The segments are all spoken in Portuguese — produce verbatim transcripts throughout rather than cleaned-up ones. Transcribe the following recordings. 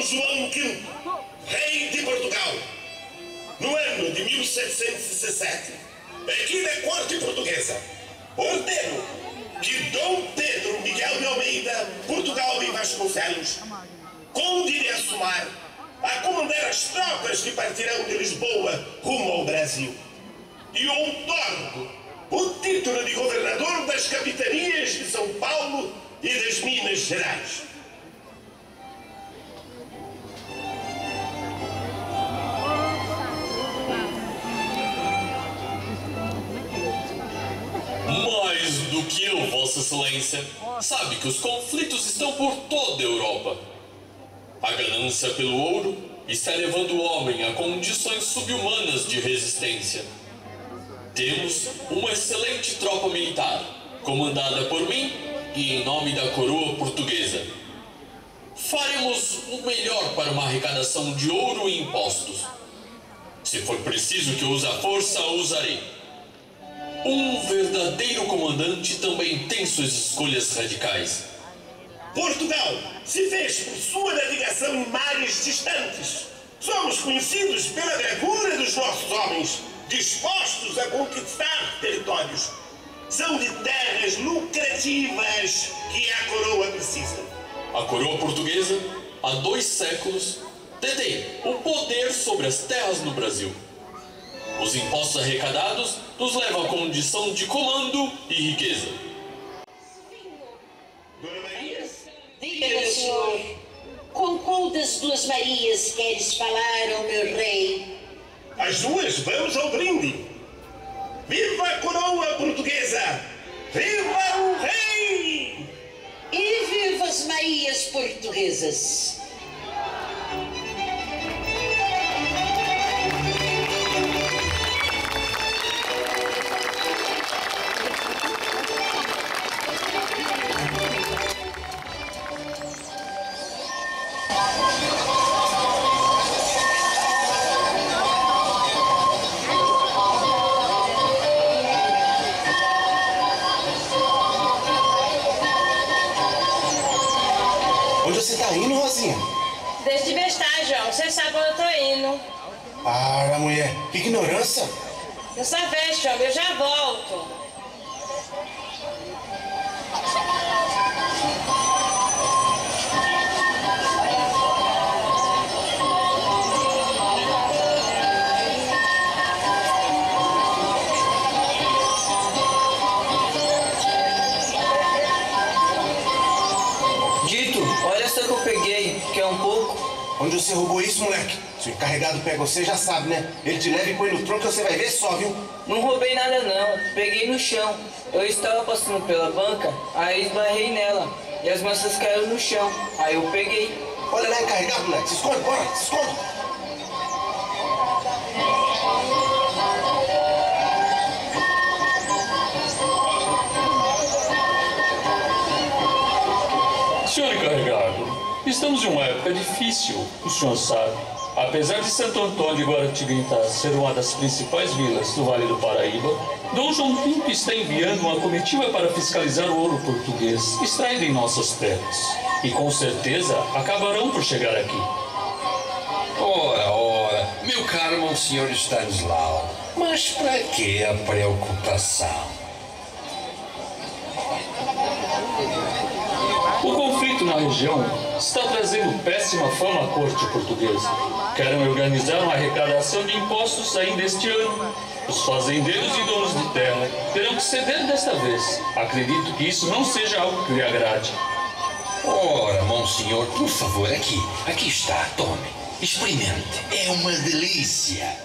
João quinto, rei de Portugal, no ano de mil setecentos e dezessete, aqui na corte portuguesa, ordeno que Dom Pedro Miguel de Almeida, Portugal e Vasconcelos, conde de Assumar, a comandar as tropas que partirão de Lisboa rumo ao Brasil, e outorgo o título de governador das capitanias de São Paulo e das Minas Gerais. Mais do que eu, Vossa Excelência, sabe que os conflitos estão por toda a Europa. A ganância pelo ouro está levando o homem a condições subhumanas de resistência. Temos uma excelente tropa militar, comandada por mim e em nome da coroa portuguesa. Faremos o melhor para uma arrecadação de ouro e impostos. Se for preciso que eu use a força, a usarei. Um verdadeiro comandante também tem suas escolhas radicais. Portugal se fez por sua navegação em mares distantes. Somos conhecidos pela bravura dos nossos homens, dispostos a conquistar territórios. São de terras lucrativas que a coroa precisa. A coroa portuguesa, há dois séculos, detém o poder sobre as terras no Brasil. Os impostos arrecadados nos levam à condição de comando e riqueza. Dona Maria? Diga-me, senhor, com qual das duas Marias queres falar, ó meu rei? As duas, vamos ao brinde. Viva a coroa portuguesa! Viva o rei! E viva as Marias portuguesas! Onde você tá indo, Rosinha? Desde bestar, João. Você sabe onde eu tô indo. Para, mulher. Que ignorância. Não se veste, João. Eu já volto. Dito, olha só que eu peguei, quer um pouco? Onde você roubou isso, moleque? Se o encarregado pega você, já sabe, né? Ele te leva e põe no tronco e você vai ver só, viu? Não roubei nada não, peguei no chão. Eu estava passando pela banca, aí esbarrei nela. E as maçãs caíram no chão, aí eu peguei. Olha lá, encarregado, moleque. Se esconde, bora, se esconde. Senhor encarregado, estamos em uma época difícil, o senhor sabe. Apesar de Santo Antônio de Guaratinguetá ser uma das principais vilas do Vale do Paraíba, Dom João quinto está enviando uma comitiva para fiscalizar o ouro português extraído em nossas terras. E com certeza acabarão por chegar aqui. Ora, ora, meu caro Monsenhor Stanislau, mas para que a preocupação? O conflito na região está trazendo péssima fama à corte portuguesa. Querem organizar uma arrecadação de impostos ainda este ano. Os fazendeiros e donos de terra terão que ceder desta vez. Acredito que isso não seja algo que lhe agrade. Ora, Monsenhor, por favor, aqui, aqui está, tome, experimente, é uma delícia.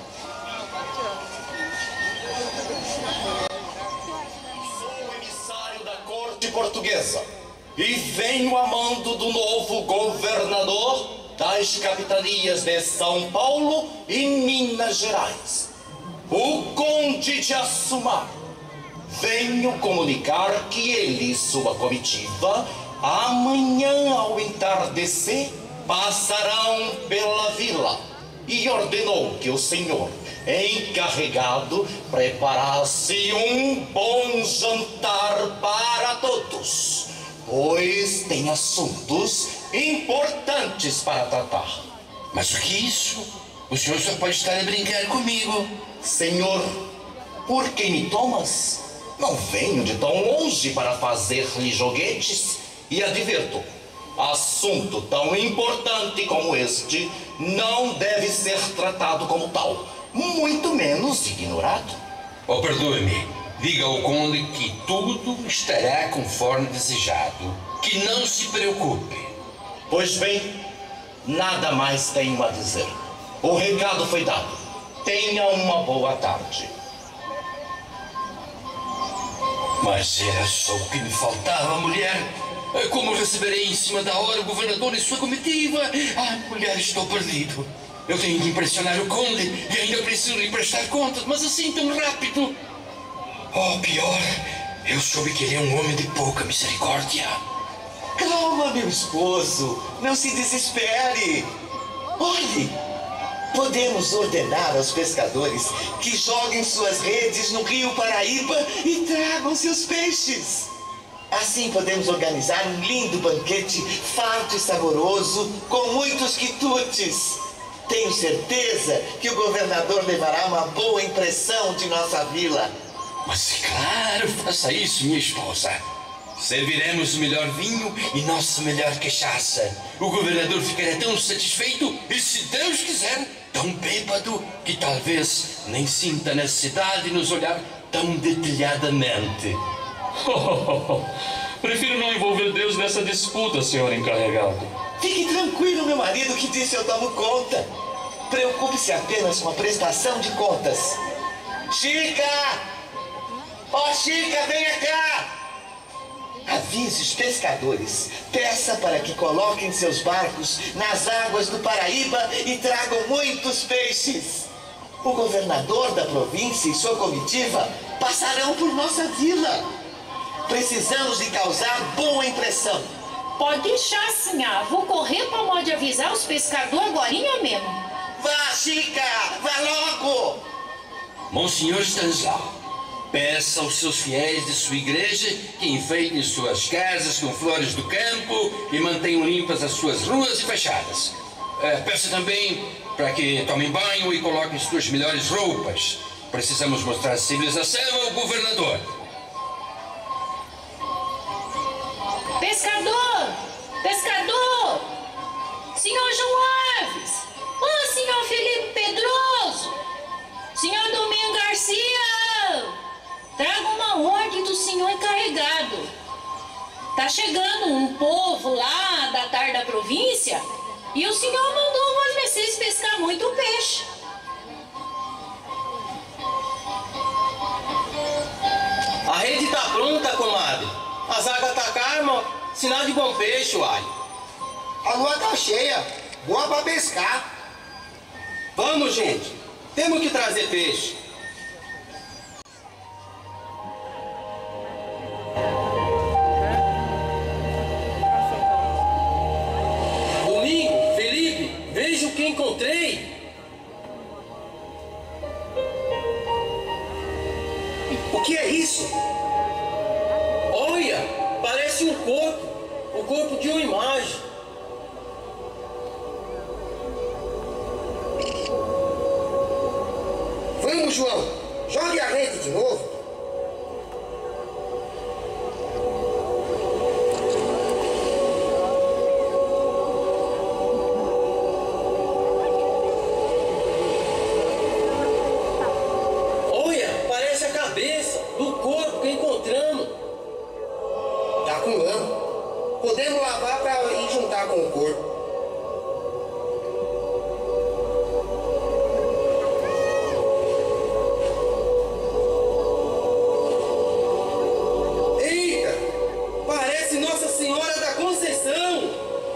Sou emissário da corte portuguesa e venho a mando do novo governador das capitanias de São Paulo e Minas Gerais, o Conde de Assumar. Venho comunicar que ele e sua comitiva, amanhã ao entardecer, passarão pela vila e ordenou que o senhor encarregado preparasse um bom jantar para todos, pois tem assuntos importantes para tratar. Mas o que é isso? O senhor só pode estar a brincar comigo. Senhor, por que me tomas? Não venho de tão longe para fazer-lhe joguetes e adverto. Assunto tão importante como este não deve ser tratado como tal, muito menos ignorado. Oh, perdoe-me. Diga ao conde que tudo estará conforme desejado. Que não se preocupe. Pois bem, nada mais tenho a dizer. O recado foi dado. Tenha uma boa tarde. Mas era só o que me faltava, mulher. Como receberei em cima da hora o governador e sua comitiva? Ah, mulher, estou perdido. Eu tenho que impressionar o conde e ainda preciso lhe prestar contas, mas assim tão rápido. Oh, pior, eu soube que ele é um homem de pouca misericórdia. Calma, meu esposo. Não se desespere. Olhe, podemos ordenar aos pescadores que joguem suas redes no rio Paraíba e tragam seus peixes. Assim podemos organizar um lindo banquete farto e saboroso com muitos quitutes. Tenho certeza que o governador levará uma boa impressão de nossa vila. Mas claro, faça isso, minha esposa. Serviremos o melhor vinho e nossa melhor cachaça. O governador ficará tão satisfeito e, se Deus quiser, tão bêbado que talvez nem sinta a necessidade de nos olhar tão detalhadamente. Prefiro não envolver Deus nessa disputa, senhor encarregado. Fique tranquilo, meu marido, que disse eu tomo conta. Preocupe-se apenas com a prestação de contas. Chica! Ó, oh, Chica, venha cá! Avise os pescadores. Peça para que coloquem seus barcos nas águas do Paraíba e tragam muitos peixes. O governador da província e sua comitiva passarão por nossa vila. Precisamos de causar boa impressão. Pode deixar, sinhá. Vou correr para modo de avisar os pescadores agorinha mesmo. Vá, Chica! Vá logo! Monsenhor Stanislau, peça aos seus fiéis de sua igreja que enfeitem suas casas com flores do campo e mantenham limpas as suas ruas e fachadas. É, peça também para que tomem banho e coloquem suas melhores roupas. Precisamos mostrar civilização ao governador. Pescador! Pescador! Senhor João Alves! Ô, oh, senhor Felipe Pedroso! Senhor Domingo Garcia! Traga uma ordem do senhor encarregado. Tá chegando um povo lá da tarde da província e o senhor mandou vocês pescar muito peixe. A rede tá pronta, comadre. As águas tá calma, sinal de bom peixe, uai. A lua tá cheia, boa pra pescar. Vamos, gente. Temos que trazer peixe. Domingo, Felipe, veja o que encontrei. O que é isso? Olha, parece um corpo, o corpo de uma imagem. Vamos, João, jogue a rede de novo. Olha, parece a cabeça do corpo que encontramos. Tá com lama. Podemos lavar para ir juntar com o corpo. Nossa Senhora da Conceição!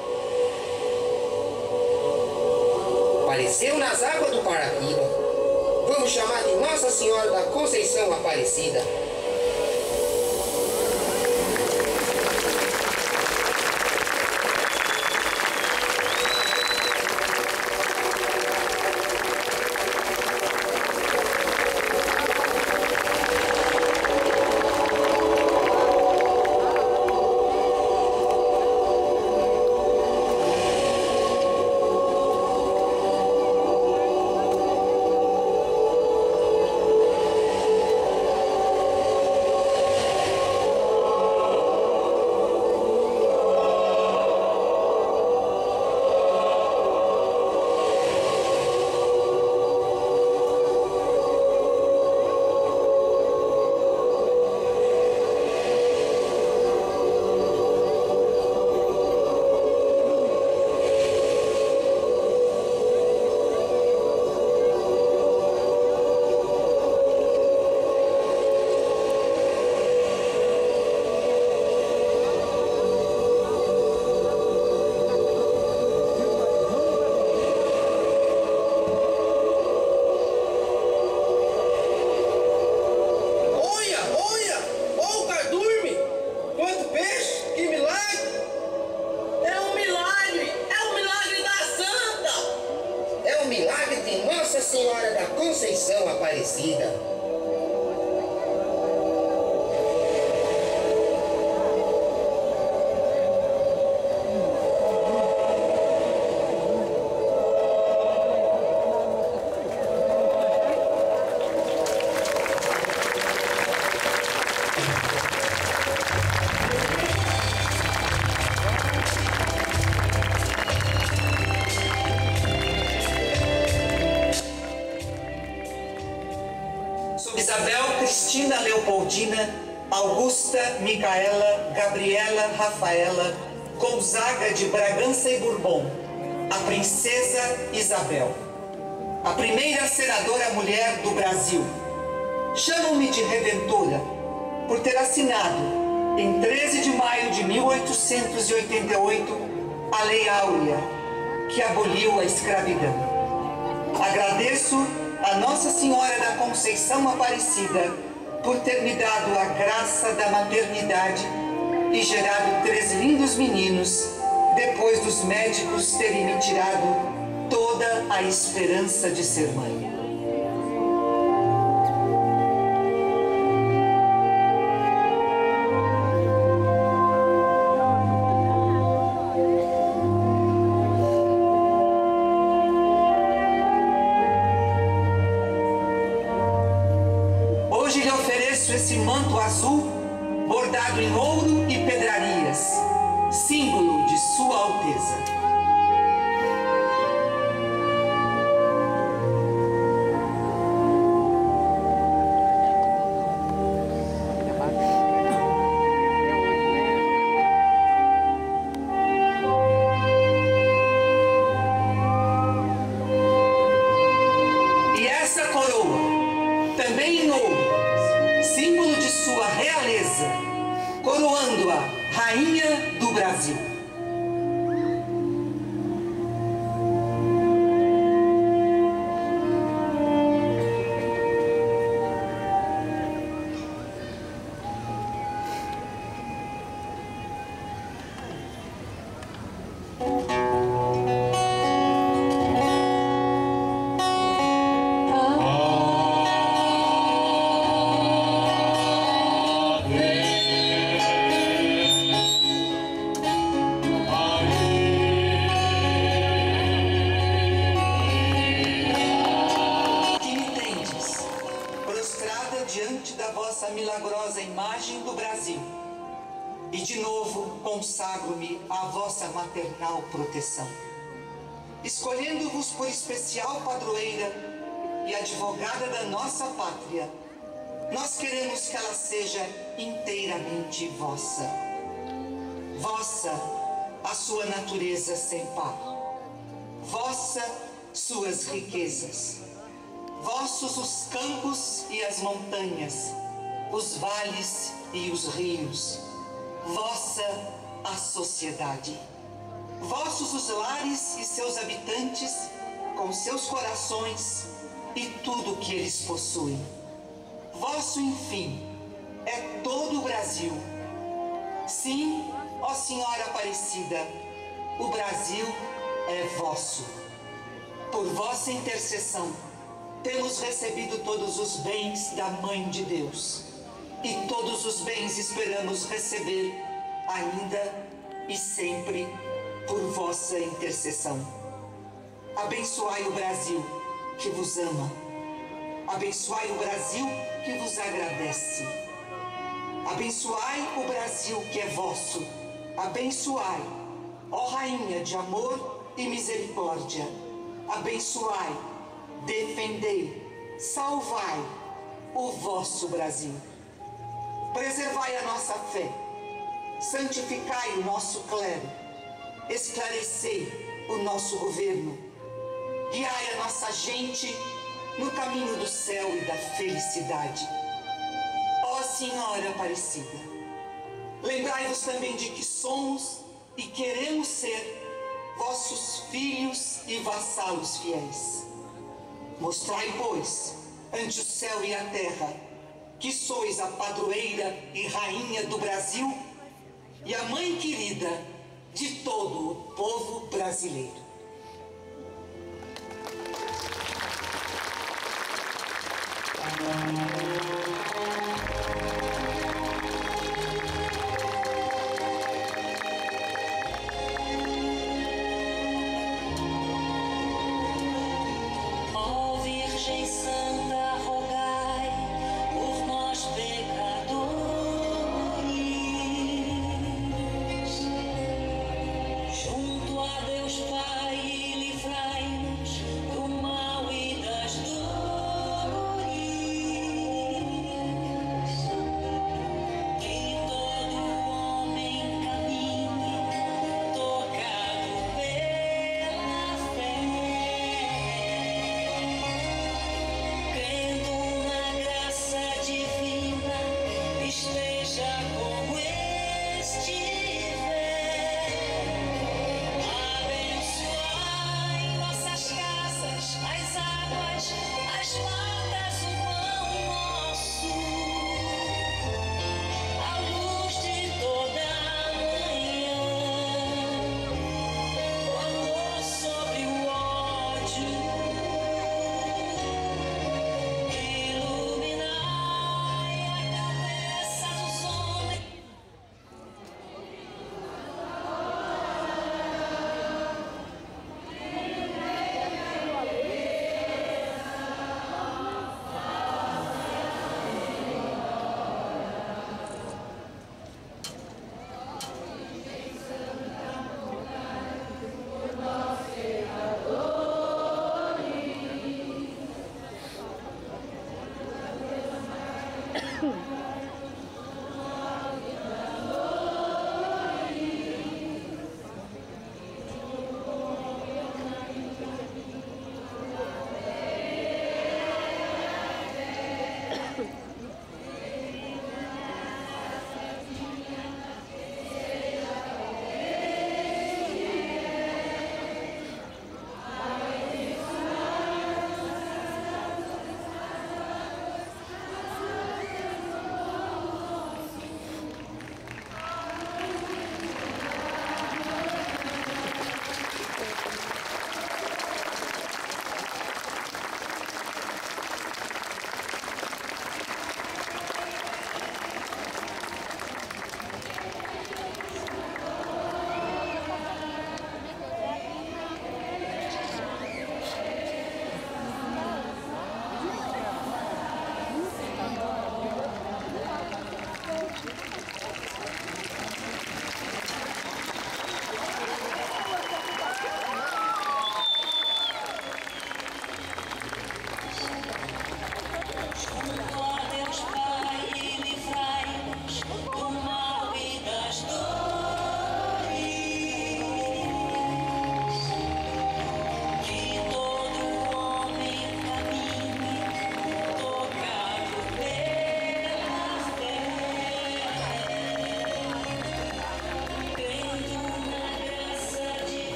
Apareceu nas águas do Paraíba. Vamos chamar de Nossa Senhora da Conceição Aparecida. Senhora da Conceição Aparecida. Isabel Cristina Leopoldina Augusta Micaela Gabriela Rafaela Gonzaga de Bragança e Bourbon, a princesa Isabel, a primeira senadora mulher do Brasil. Chamam-me de Redentora por ter assinado, em treze de maio de mil oitocentos e oitenta e oito, a Lei Áurea, que aboliu a escravidão. Agradeço a Nossa Senhora da Conceição Aparecida por ter me dado a graça da maternidade e gerado três lindos meninos, depois dos médicos terem me tirado toda a esperança de ser mãe. Hoje lhe ofereço esse manto azul, bordado em ouro e pedrarias, símbolo de Sua Alteza. E essa coroa, também em ouro, símbolo de sua realeza, coroando-a Rainha do Brasil. Diante da vossa milagrosa imagem do Brasil, e de novo consagro-me à vossa maternal proteção, escolhendo-vos por especial padroeira e advogada da nossa pátria. Nós queremos que ela seja inteiramente vossa. Vossa a sua natureza sem par, vossa suas riquezas, vossos os campos e as montanhas, os vales e os rios, vossa a sociedade, vossos os lares e seus habitantes, com seus corações e tudo o que eles possuem. Vosso, enfim, é todo o Brasil. Sim, ó Senhora Aparecida, o Brasil é vosso. Por vossa intercessão, temos recebido todos os bens da Mãe de Deus, e todos os bens esperamos receber ainda e sempre por vossa intercessão. Abençoai o Brasil, que vos ama. Abençoai o Brasil, que vos agradece. Abençoai o Brasil, que é vosso. Abençoai, ó Rainha de amor e misericórdia. Abençoai, defendei, salvai o vosso Brasil. Preservai a nossa fé, santificai o nosso clero, esclarecei o nosso governo, guiai a nossa gente no caminho do céu e da felicidade. Ó Senhora Aparecida, lembrai-vos também de que somos e queremos ser vossos filhos e vassalos fiéis. Mostrai, pois, ante o céu e a terra, que sois a padroeira e rainha do Brasil e a mãe querida de todo o povo brasileiro.